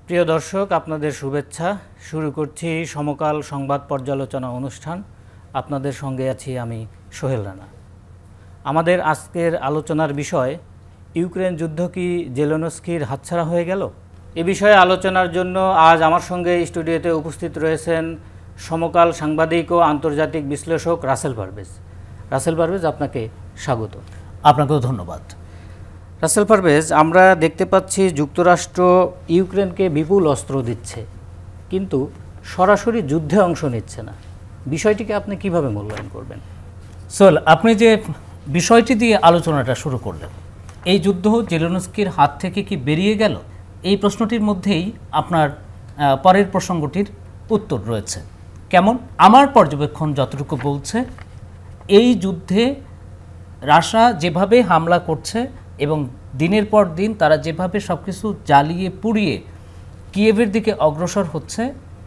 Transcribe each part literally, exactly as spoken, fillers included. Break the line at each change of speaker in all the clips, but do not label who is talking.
প্রিয় দর্শক, আপনাদের শুভেচ্ছা। শুরু করছি সমকাল সংবাদ পর্যালোচনা অনুষ্ঠান। আপনাদের সঙ্গে আছি আমি সোহেল রানা। আমাদের আজকের আলোচনার বিষয়, ইউক্রেন যুদ্ধ কি জেলেনস্কির হাতছাড়া হয়ে গেল? এ বিষয়ে আলোচনার জন্য আজ আমার সঙ্গে স্টুডিওতে উপস্থিত রয়েছেন সমকাল সাংবাদিক ও আন্তর্জাতিক বিশ্লেষক রাসেল পারভেজ। রাসেল পারভেজ, আপনাকে স্বাগত।
আপনাকেও ধন্যবাদ।
রাসেল পারভেজ, আমরা দেখতে পাচ্ছি যুক্তরাষ্ট্র ইউক্রেনকে বিপুল অস্ত্র দিচ্ছে, কিন্তু সরাসরি যুদ্ধে অংশ নিচ্ছে না। বিষয়টিকে আপনি কিভাবে মূল্যায়ন করবেন?
সোহেল, আপনি যে বিষয়টি দিয়ে আলোচনাটা শুরু করলেন, এই যুদ্ধ জেলেনস্কির হাত থেকে কি বেরিয়ে গেল, এই প্রশ্নটির মধ্যেই আপনার পরের প্রসঙ্গটির উত্তর রয়েছে। কেমন? আমার পর্যবেক্ষণ যতটুকু বলছে, এই যুদ্ধে রাশিয়া যেভাবে হামলা করছে এবং দিনের পর দিন তারা যেভাবে সব কিছু জ্বালিয়ে পুড়িয়ে কিয়েভের দিকে অগ্রসর হচ্ছে,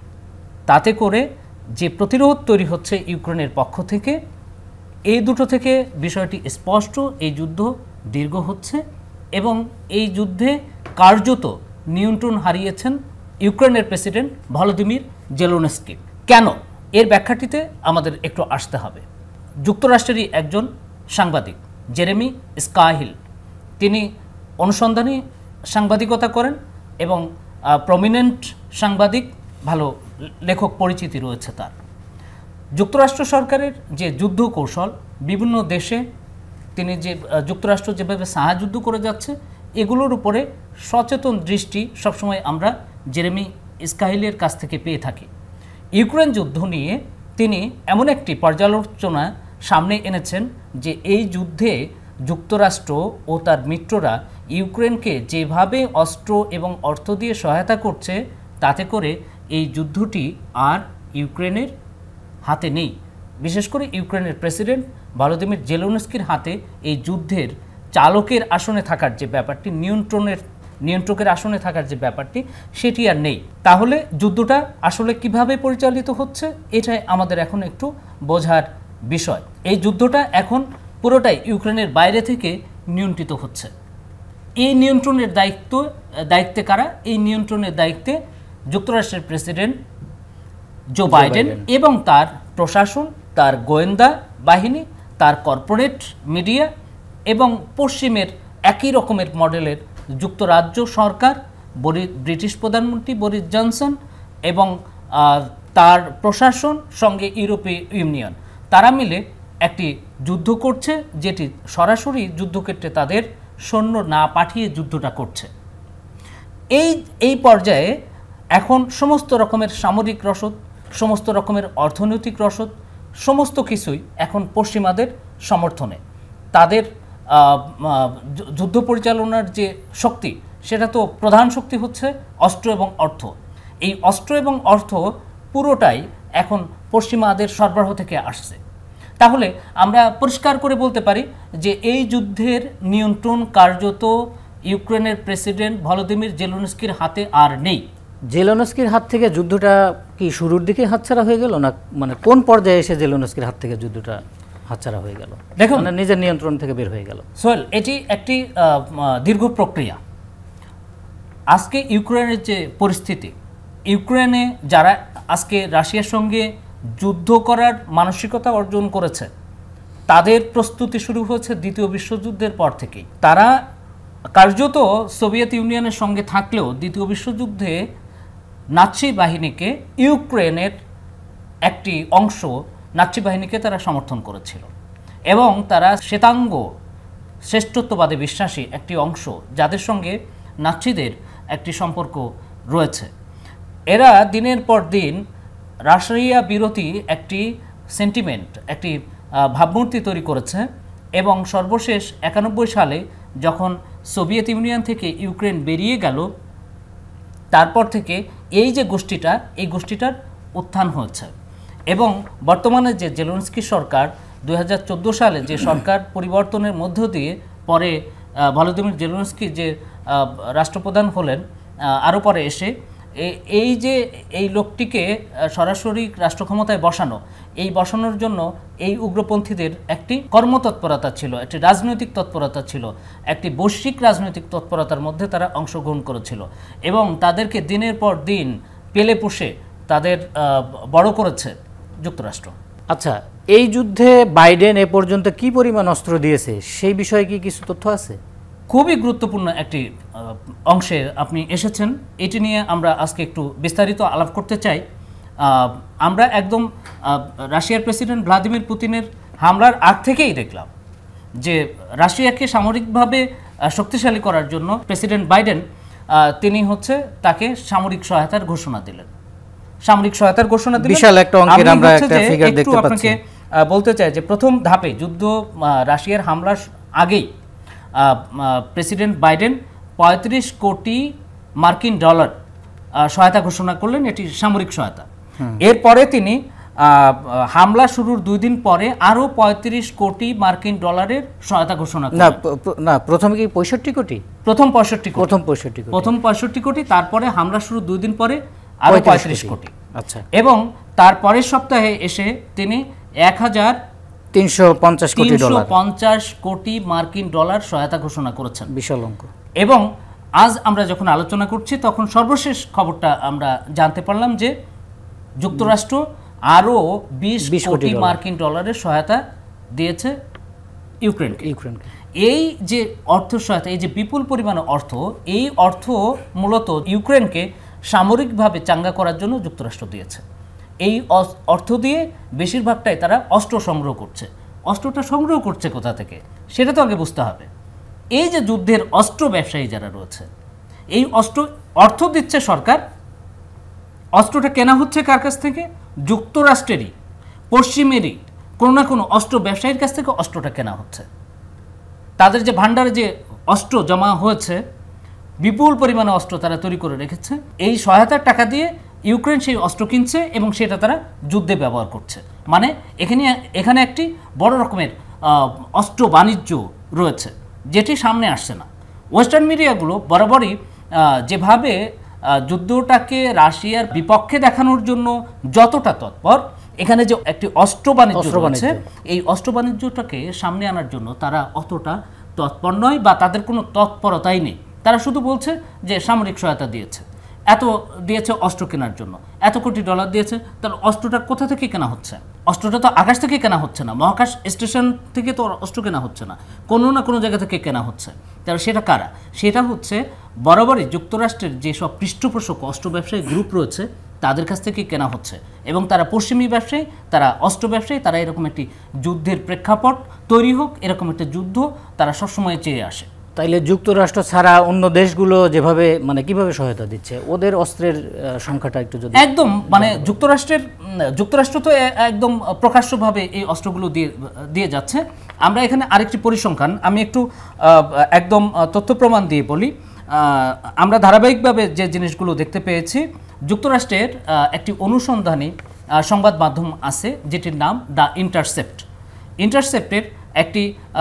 তাতে করে যে প্রতিরোধ তৈরি হচ্ছে ইউক্রেনের পক্ষ থেকে, এই দুটো থেকে বিষয়টি স্পষ্ট। এই যুদ্ধ দীর্ঘ হচ্ছে এবং এই যুদ্ধে কার্যত নিয়ন্ত্রণ হারিয়েছেন ইউক্রেনের প্রেসিডেন্ট ভলোদিমির জেলেনস্কি। কেন? এর ব্যাখ্যাটিতে আমাদের একটু আসতে হবে। যুক্তরাষ্ট্রেরই একজন সাংবাদিক জেরেমি স্কাহিল, তিনি অনুসন্ধানী সাংবাদিকতা করেন এবং প্রমিনেন্ট সাংবাদিক, ভালো লেখক পরিচিতি রয়েছে তার। যুক্তরাষ্ট্র সরকারের যে যুদ্ধ কৌশল, বিভিন্ন দেশে তিনি যে যুক্তরাষ্ট্র যেভাবে সাহায্য করে যাচ্ছে, এগুলোর উপরে সচেতন দৃষ্টি সবসময় আমরা জেরেমি স্কাহিলের কাছ থেকে পেয়ে থাকি। ইউক্রেন যুদ্ধ নিয়ে তিনি এমন একটি পর্যালোচনা সামনে এনেছেন যে এই যুদ্ধে যুক্তরাষ্ট্র ও তার মিত্ররা ইউক্রেনকে যেভাবে অস্ত্র এবং অর্থ দিয়ে সহায়তা করছে, তাতে করে এই যুদ্ধটি আর ইউক্রেনের হাতে নেই। বিশেষ করে ইউক্রেনের প্রেসিডেন্ট ভলোদিমির জেলেনস্কির হাতে এই যুদ্ধের চালকের আসনে থাকার যে ব্যাপারটি, নিয়ন্ত্রণের নিয়ন্ত্রকের আসনে থাকার যে ব্যাপারটি, সেটি আর নেই। তাহলে যুদ্ধটা আসলে কিভাবে পরিচালিত হচ্ছে, এটাই আমাদের এখন একটু বোঝার বিষয়। এই যুদ্ধটা এখন পুরোটাই ইউক্রেনের বাইরে থেকে নিয়ন্ত্রিত হচ্ছে। এই নিয়ন্ত্রণের দায়িত্ব দায়িত্বে কারা? এই নিয়ন্ত্রণের দায়িত্বে যুক্তরাষ্ট্রের প্রেসিডেন্ট জো বাইডেন এবং তার প্রশাসন, তার গোয়েন্দা বাহিনী, তার কর্পোরেট মিডিয়া এবং পশ্চিমের একই রকমের মডেলের যুক্তরাজ্য সরকার, ব্রিটিশ প্রধানমন্ত্রী বরিস জনসন এবং তার প্রশাসন, সঙ্গে ইউরোপীয় ইউনিয়ন, তারা মিলে একটি যুদ্ধ করছে, যেটি সরাসরি যুদ্ধক্ষেত্রে তাদের সৈন্য না পাঠিয়ে যুদ্ধটা করছে। এই এই পর্যায়ে এখন সমস্ত রকমের সামরিক রসদ, সমস্ত রকমের অর্থনৈতিক রসদ, সমস্ত কিছুই এখন পশ্চিমাদের সমর্থনে। তাদের যুদ্ধ পরিচালনার যে শক্তি, সেটা তো প্রধান শক্তি হচ্ছে অস্ত্র এবং অর্থ। এই অস্ত্র এবং অর্থ পুরোটাই এখন পশ্চিমাদের সরবরাহ থেকে আসছে। তাহলে আমরা পরিষ্কার করে বলতে পারি যে এই যুদ্ধের নিয়ন্ত্রণ কার্যত ইউক্রেনের প্রেসিডেন্ট ভলোদিমির জেলেনস্কির হাতে আর নেই।
জেলেনস্কির হাত থেকে যুদ্ধটা কি শুরুর দিকে হাতছাড়া হয়ে গেল, না মানে কোন পর্যায়ে এসে জেলেনস্কির হাত থেকে যুদ্ধটা হাতছাড়া হয়ে গেল? দেখুন, মানে নিজের নিয়ন্ত্রণ থেকে বের হয়ে গেল।
সোহেল, এটি একটি দীর্ঘ প্রক্রিয়া। আজকে ইউক্রেনের যে পরিস্থিতি, ইউক্রেনে যারা আজকে রাশিয়ার সঙ্গে যুদ্ধ করার মানসিকতা অর্জন করেছে, তাদের প্রস্তুতি শুরু হয়েছে দ্বিতীয় বিশ্বযুদ্ধের পর থেকেই। তারা কার্যত সোভিয়েত ইউনিয়নের সঙ্গে থাকলেও দ্বিতীয় বিশ্বযুদ্ধে নাৎসি বাহিনীকে, ইউক্রেনের একটি অংশ নাৎসি বাহিনীকে তারা সমর্থন করেছিল এবং তারা শ্বেতাঙ্গ শ্রেষ্ঠত্ববাদে বিশ্বাসী একটি অংশ, যাদের সঙ্গে নাৎসিদের একটি সম্পর্ক রয়েছে। এরা দিনের পর দিন রাশিয়া বিরোধী একটি সেন্টিমেন্ট, একটি ভাবমূর্তি তৈরি করেছে এবং সর্বশেষ একানব্বই সালে যখন সোভিয়েত ইউনিয়ন থেকে ইউক্রেন বেরিয়ে গেল, তারপর থেকে এই যে গোষ্ঠীটা, এই গোষ্ঠীটার উত্থান হয়েছে। এবং বর্তমানে যে জেলেনস্কি সরকার, দুই হাজার চোদ্দো সালে যে সরকার পরিবর্তনের মধ্য দিয়ে পরে ভলোদিমির জেলেনস্কি যে রাষ্ট্রপ্রধান হলেন, আরও পরে এসে এই যে এই লোকটিকে সরাসরি রাষ্ট্র ক্ষমতায় বসানো, এই বসানোর জন্য এই উগ্রপন্থীদের একটি কর্মতৎপরতা ছিল, একটি রাজনৈতিক তৎপরতা ছিল, একটি বৈশ্বিক রাজনৈতিক তৎপরতার মধ্যে তারা অংশগ্রহণ করেছিল এবং তাদেরকে দিনের পর দিন পেলে পুষে তাদের বড় করেছে যুক্তরাষ্ট্র।
আচ্ছা, এই যুদ্ধে বাইডেন এ পর্যন্ত কি পরিমাণ অস্ত্র দিয়েছে সেই বিষয়ে কি কিছু তথ্য আছে?
খুবই গুরুত্বপূর্ণ একটি অংশে আপনি এসেছেন, এটি নিয়ে আমরা আজকে একটু বিস্তারিত আলাপ করতে চাই। আমরা একদম রাশিয়ার প্রেসিডেন্ট ভ্লাদিমির পুতিনের হামলার আগ থেকেই দেখলাম যে রাশিয়াকে সামরিকভাবে শক্তিশালী করার জন্য প্রেসিডেন্ট বাইডেন তিনি হচ্ছে তাকে সামরিক সহায়তার ঘোষণা দিলেন। সামরিক সহায়তার ঘোষণা দিলেন,
বিশাল একটা অঙ্কের আমরা একটা ফিগার দেখতে পাচ্ছি।
বলতে চাই যে প্রথম ধাপে যুদ্ধ রাশিয়ার হামলার আগেই প্রেসিডেন্ট বাইডেন পঁয়ত্রিশ কোটি মার্কিন ডলার সহায়তা ঘোষণা করলেন, এটি সামরিক সহায়তা। এরপরে তিনি হামলা শুরুর দুই দিন পরে আরো পঁয়ত্রিশ কোটি মার্কিন ডলারের সহায়তা ঘোষণা করলেন।
না, প্রথমে কি পঁয়ষট্টি কোটি?
প্রথম পঁয়ষট্টি কোটি
প্রথম পঁয়ষট্টি কোটি
প্রথম পঁয়ষট্টি কোটি তারপরে হামলা শুরু দুই দিন পরে আরো পঁয়ত্রিশ কোটি।
আচ্ছা,
এবং তার পরের সপ্তাহে এসে তিনি এক হাজার
তিনশো পঞ্চাশ কোটি ডলার
পঞ্চাশ কোটি মার্কিন ডলার সহায়তা ঘোষণা করেছেন।
বিশাল অঙ্ক।
এবং আজ আমরা যখন আলোচনা করছি তখন সর্বশেষ খবরটা আমরা জানতে পারলাম যে যুক্তরাষ্ট্র আরও বিশ কোটি মার্কিন ডলারের সহায়তা দিয়েছে ইউক্রেনকে। ইউক্রেনকে এই যে অর্থ সহায়তা, এই যে বিপুল পরিমাণ অর্থ, এই অর্থ মূলত ইউক্রেনকে সামরিকভাবে চাঙ্গা করার জন্য যুক্তরাষ্ট্র দিয়েছে। এই অর্থ দিয়ে বেশিরভাগটাই তারা অস্ত্র সংগ্রহ করছে। অস্ত্রটা সংগ্রহ করছে কোথা থেকে সেটা তো আগে বুঝতে হবে। এই যে যুদ্ধের অস্ত্র ব্যবসায়ী যারা রয়েছে, এই অস্ত্র অর্থ দিচ্ছে সরকার, অস্ত্রটা কেনা হচ্ছে কার কাছ থেকে? যুক্তরাষ্ট্রেরই, পশ্চিমেরই কোনো না কোনো অস্ত্র ব্যবসায়ীর কাছ থেকে অস্ত্রটা কেনা হচ্ছে। তাদের যে ভান্ডারে যে অস্ত্র জমা হয়েছে, বিপুল পরিমাণে অস্ত্র তারা তৈরি করে রেখেছে, এই সহায়তার টাকা দিয়ে ইউক্রেন সেই অস্ত্র কিনছে এবং সেটা তারা যুদ্ধে ব্যবহার করছে। মানে এখানে এখানে একটি বড় রকমের অস্ত্র বাণিজ্য রয়েছে, যেটি সামনে আসছে না। ওয়েস্টার্ন মিডিয়াগুলো বরাবরই যেভাবে যুদ্ধটাকে রাশিয়ার বিপক্ষে দেখানোর জন্য যতটা তৎপর, এখানে যে একটি অস্ত্র বাণিজ্য রয়েছে, এই অস্ত্র বাণিজ্যটাকে সামনে আনার জন্য তারা অতটা তৎপর নয় বা তাদের কোনো তৎপরতাই নেই। তারা শুধু বলছে যে সামরিক সহায়তা দিয়েছে, এত দিয়েছে অস্ত্র কেনার জন্য, এত কোটি ডলার দিয়েছে। তাহলে অস্ত্রটা কোথা থেকে কেনা হচ্ছে? অস্ত্রটা তো আকাশ থেকে কেনা হচ্ছে না, মহাকাশ স্টেশন থেকে তো অস্ত্র কেনা হচ্ছে না, কোনো না কোনো জায়গা থেকে কেনা হচ্ছে। তাহলে সেটা কারা? সেটা হচ্ছে বরাবরই যুক্তরাষ্ট্রের যেসব পৃষ্ঠপোষক অস্ত্র ব্যবসায়ী গ্রুপ রয়েছে তাদের কাছ থেকে কেনা হচ্ছে। এবং তারা পশ্চিমী ব্যবসায়ী, তারা অস্ত্র ব্যবসায়ী, তারা এরকম একটি যুদ্ধের প্রেক্ষাপট তৈরি হোক, এরকম একটা যুদ্ধ তারা সবসময় চেয়ে আসে।
তাইলে যুক্তরাষ্ট্র ছাড়া অন্য দেশগুলো যেভাবে মানে কিভাবে সহায়তা দিচ্ছে, ওদের অস্ত্রের সংখ্যাটা একটু যদি
একদম মানে যুক্তরাষ্ট্রের যুক্তরাষ্ট্র তো একদম প্রকাশ্যভাবে এই অস্ত্রগুলো দিয়ে দিয়ে যাচ্ছে। আমরা এখানে আরেকটি পরিসংখ্যান আমি একটু একদম তথ্য প্রমাণ দিয়ে বলি। আমরা ধারাবাহিকভাবে যে জিনিসগুলো দেখতে পেয়েছি, যুক্তরাষ্ট্রের একটি অনুসন্ধানী সংবাদ মাধ্যম আছে যেটির নাম দ্য ইন্টারসেপ্ট। ইন্টারসেপ্টের একটি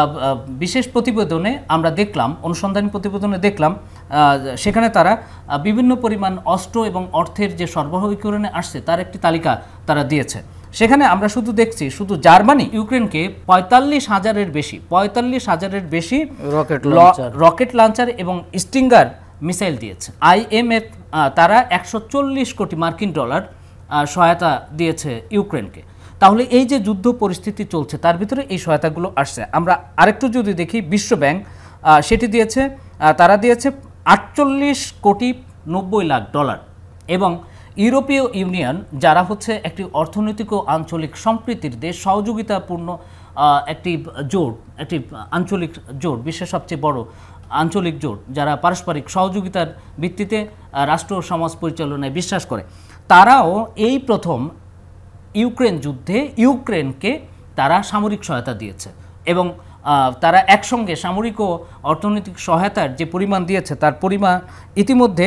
বিশেষ প্রতিবেদনে আমরা দেখলাম, অনুসন্ধানী প্রতিবেদনে দেখলাম, সেখানে তারা বিভিন্ন পরিমাণ অস্ত্র এবং অর্থের যে সরবরাহীকরণে আসছে তার একটি তালিকা তারা দিয়েছে। সেখানে আমরা শুধু দেখছি, শুধু জার্মানি ইউক্রেনকে পঁয়তাল্লিশ হাজারের বেশি পঁয়তাল্লিশ হাজারের বেশি
রকেট
রকেট লঞ্চার এবং স্টিঙ্গার মিসাইল দিয়েছে। আইএমএফ তারা একশো চল্লিশ কোটি মার্কিন ডলার সহায়তা দিয়েছে ইউক্রেনকে। তাহলে এই যে যুদ্ধ পরিস্থিতি চলছে তার ভিতরে এই সহায়তাগুলো আসছে। আমরা আরেকটু যদি দেখি, বিশ্ব ব্যাংক সেটি দিয়েছে, তারা দিয়েছে আটচল্লিশ কোটি নব্বই লাখ ডলার। এবং ইউরোপীয় ইউনিয়ন, যারা হচ্ছে একটি অর্থনৈতিক ও আঞ্চলিক সম্প্রীতির দেশ, সহযোগিতাপূর্ণ একটি জোট, একটি আঞ্চলিক জোট, বিশ্বের সবচেয়ে বড় আঞ্চলিক জোট, যারা পারস্পরিক সহযোগিতার ভিত্তিতে রাষ্ট্র ও সমাজ পরিচালনায় বিশ্বাস করে, তারাও এই প্রথম ইউক্রেন যুদ্ধে ইউক্রেনকে তারা সামরিক সহায়তা দিয়েছে। এবং তারা একসঙ্গে সামরিক ও অর্থনৈতিক সহায়তার যে পরিমাণ দিয়েছে তার পরিমাণ ইতিমধ্যে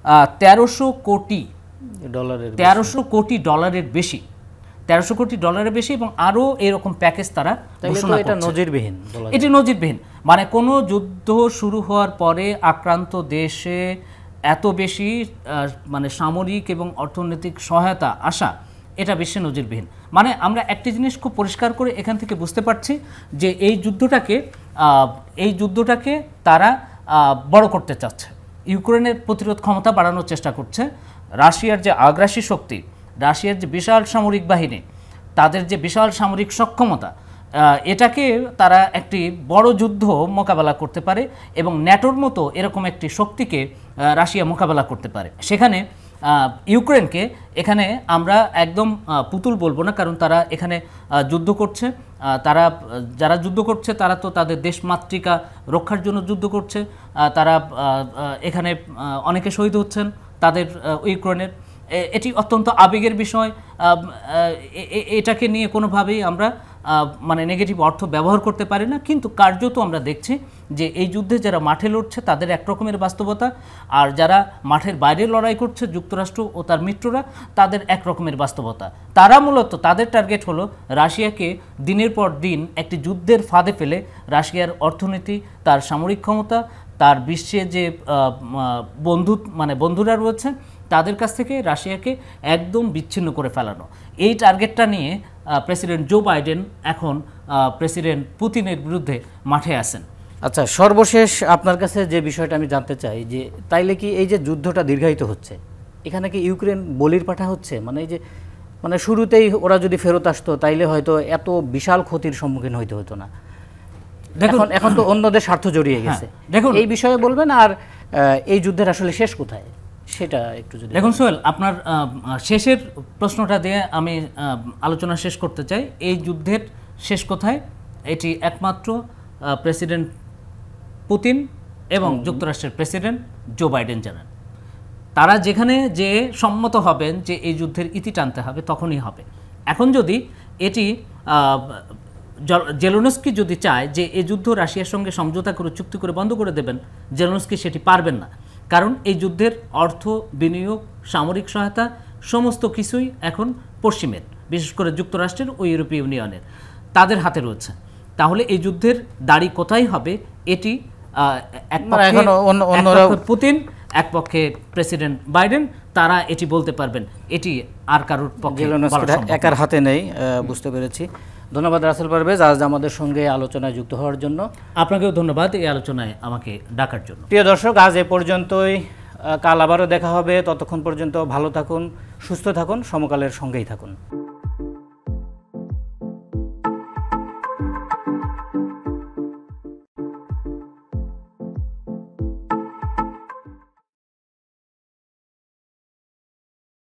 তেরোশো কোটি ডলারের তেরোশো কোটি ডলারের বেশি তেরোশো কোটি ডলারের বেশি এবং আরও এরকম প্যাকেজ তারা ঘোষণা করছে।
নজিরবিহীন,
এটি নজিরবিহীন। মানে কোনো যুদ্ধ শুরু হওয়ার পরে আক্রান্ত দেশে এত বেশি মানে সামরিক এবং অর্থনৈতিক সহায়তা আসা এটা বিশ্বে নজিরবিহীন। মানে আমরা একটি জিনিস খুব পরিষ্কার করে এখান থেকে বুঝতে পারছি যে এই যুদ্ধটাকে এই যুদ্ধটাকে তারা বড় করতে চাচ্ছে, ইউক্রেনের প্রতিরোধ ক্ষমতা বাড়ানোর চেষ্টা করছে। রাশিয়ার যে আগ্রাসী শক্তি, রাশিয়ার যে বিশাল সামরিক বাহিনী, তাদের যে বিশাল সামরিক সক্ষমতা, এটাকে তারা একটি বড় যুদ্ধ মোকাবেলা করতে পারে এবং ন্যাটোর মতো এরকম একটি শক্তিকে রাশিয়া মোকাবেলা করতে পারে। সেখানে ইউক্রেনকে এখানে আমরা একদম পুতুল বলবো না, কারণ তারা এখানে যুদ্ধ করছে। তারা যারা যুদ্ধ করছে তারা তো তাদের দেশমাতৃকা রক্ষার জন্য যুদ্ধ করছে। তারা এখানে অনেকে শহীদ হচ্ছেন তাদের ইউক্রেনের। এটি অত্যন্ত আবেগের বিষয়। এটাকে নিয়ে কোনোভাবেই আমরা মানে নেগেটিভ অর্থ ব্যবহার করতে পারি না, কিন্তু কার্যত আমরা দেখছি যে এই যুদ্ধে যারা মাঠে লড়ছে তাদের এক রকমের বাস্তবতা, আর যারা মাঠের বাইরে লড়াই করছে যুক্তরাষ্ট্র ও তার মিত্ররা, তাদের এক রকমের বাস্তবতা। তারা মূলত তাদের টার্গেট হলো রাশিয়াকে দিনের পর দিন একটি যুদ্ধের ফাঁদে ফেলে রাশিয়ার অর্থনীতি, তার সামরিক ক্ষমতা, তার বিশ্বে যে বন্ধু মানে বন্ধুরা রয়েছে তাদের কাছ থেকে রাশিয়াকে একদম বিচ্ছিন্ন করে ফেলানো। এই টার্গেটটা নিয়ে প্রেসিডেন্ট জো বাইডেন এখন প্রেসিডেন্ট পুতিনের বিরুদ্ধে মাঠে আসেন।
আচ্ছা, সর্বশেষ আপনার কাছে যে বিষয়টা আমি জানতে চাই যে তাইলে কি এই যে যুদ্ধটা দীর্ঘায়িত হচ্ছে, এখানে কি ইউক্রেন বলির পাঠা হচ্ছে? মানে এই যে মানে শুরুতেই ওরা যদি ফেরত আসতো তাইলে হয়তো এত বিশাল ক্ষতির সম্মুখীন হইতে হতো না। এখন এখন তো অন্যদের স্বার্থ জড়িয়ে গেছে। দেখুন, এই বিষয়ে বলবেন। আর এই যুদ্ধের আসলে শেষ কোথায় সেটা একটু যদি
দেখুন। সোহেল, আপনার শেষের প্রশ্নটা দিয়ে আমি আলোচনা শেষ করতে চাই। এই যুদ্ধের শেষ কোথায় এটি একমাত্র প্রেসিডেন্ট পুতিন এবং যুক্তরাষ্ট্রের প্রেসিডেন্ট জো বাইডেন জানান। তারা যেখানে যে সম্মত হবেন যে এই যুদ্ধের ইতি টানতে হবে তখনই হবে। এখন যদি এটি জেলেনস্কি যদি চায় যে এই যুদ্ধ রাশিয়ার সঙ্গে সমঝোতা করে চুক্তি করে বন্ধ করে দেবেন, জেলেনস্কি সেটি পারবেন না। কারণ এই যুদ্ধের অর্থ বিনিয়োগ, সামরিক সহায়তা সমস্ত কিছুই এখন পশ্চিমের, বিশেষ করে যুক্তরাষ্ট্রের ও ইউরোপীয় ইউনিয়নের, তাদের হাতে রয়েছে। তাহলে এই যুদ্ধের দাড়ি কোথায় হবে এটি এক পক্ষে পুতিন, এক পক্ষে প্রেসিডেন্ট বাইডেন, তারা এটি বলতে পারবেন। এটি আর কারোর পক্ষে
একার হাতে নেই। বুঝতে পেরেছি। ধন্যবাদ রাসেল পারভেজ আজ আমাদের সঙ্গে আলোচনায় যুক্ত হওয়ার জন্য।
আপনাকেও ধন্যবাদ এই আলোচনায় আমাকে ডাকার জন্য।
প্রিয় দর্শক, আজ এ পর্যন্তই। কাল আবারও দেখা হবে। ততক্ষণ পর্যন্ত ভালো থাকুন, সুস্থ থাকুন, সমকালের সঙ্গেই থাকুন।